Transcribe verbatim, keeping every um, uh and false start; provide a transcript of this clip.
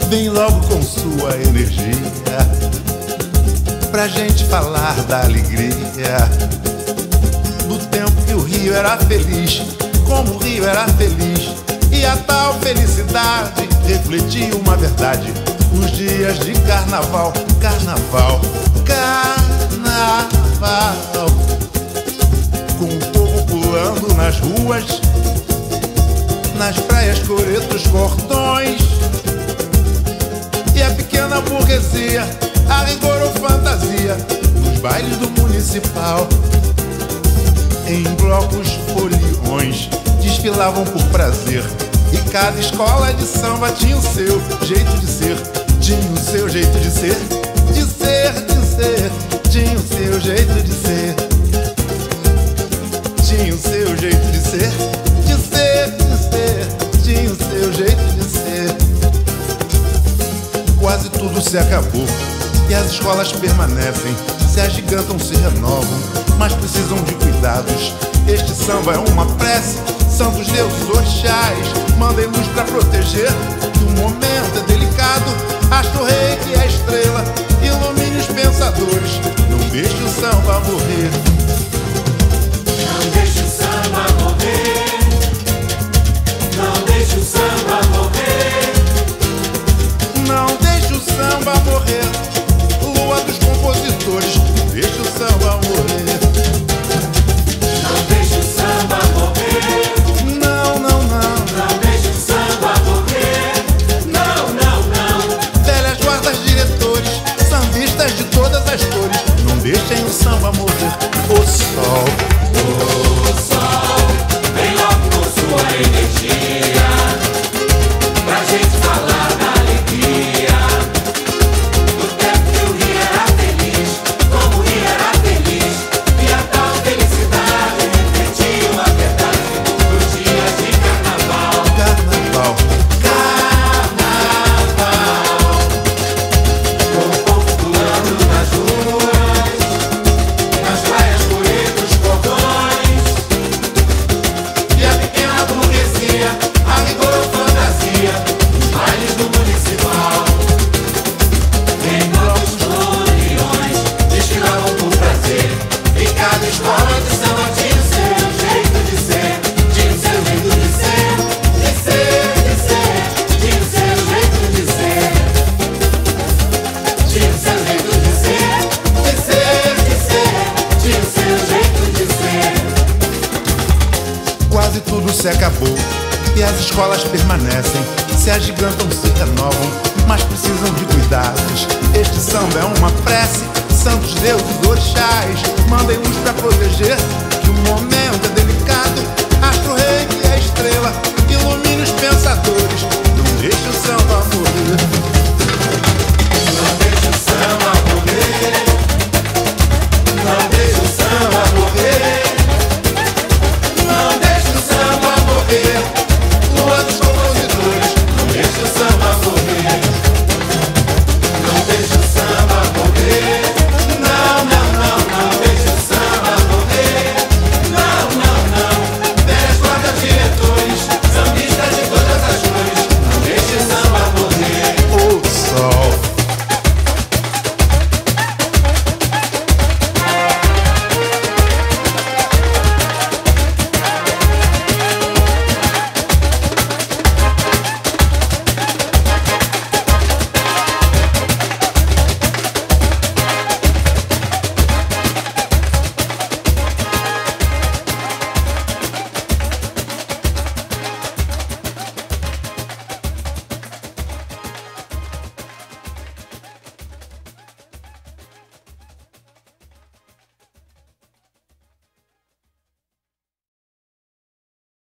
vem logo com sua energia pra gente falar da alegria do tempo que o Rio era feliz, como o Rio era feliz. E a tal felicidade refletia uma verdade nos dias de carnaval, carnaval, carnaval. Com o povo pulando nas ruas, nas praias, coretos, cordões, e a pequena burguesia, a rigor ou fantasia, nos bailes do municipal. Em blocos, foliões, desfilavam por prazer, e cada escola de samba tinha o seu jeito de ser. Tinha o seu jeito de ser, de ser, de ser. Tinha o seu jeito de ser. Tinha o seu jeito de ser, de ser, de ser. Tinha o seu jeito de ser. Quase tudo se acabou e as escolas permanecem, se agigantam, se renovam, mas precisam de cuidados. Este samba é uma prece, santos deuses orixás, mandem luz pra proteger, que o momento é delicado. Acho o rei que é a estrela, ilumine os pensadores, não deixe o samba morrer. Não deixe o samba morrer. Não deixe o samba morrer. Não deixe o samba morrer. Lua dos compositores, não deixe o samba morrer. Não deixe o samba morrer. Não, não, não. Não deixe o samba morrer. Não, não, não. Velhas guardas, diretores, sambistas de todas as cores, não deixem o samba morrer. O sol, O sol vem logo com sua energia pra gente falar da alegria do tempo que o Rio era feliz, como o Rio era feliz. E a tal felicidade refletiu a verdade dos dias de carnaval. carnaval, Carnaval, com o povo pulando nas ruas, nas praias, coretos, cordões, e a pequena burguesia, a rigor ou fantasia, nos bailes do municipal. Em blocos, foliões, desfilavam por prazer, e cada escola de samba tinha o seu jeito de ser. Tinha o seu jeito de ser, de ser, de ser. Tinha o seu jeito de ser. Tinha o seu jeito de ser, de ser, de ser. Tinha o seu jeito de ser. quase tudo se acabou e as escolas permanecem, se agigantam, se renovam, mas precisam de cuidados. Este samba é uma prece, santos deuses orixás, mandem luz pra proteger, que o momento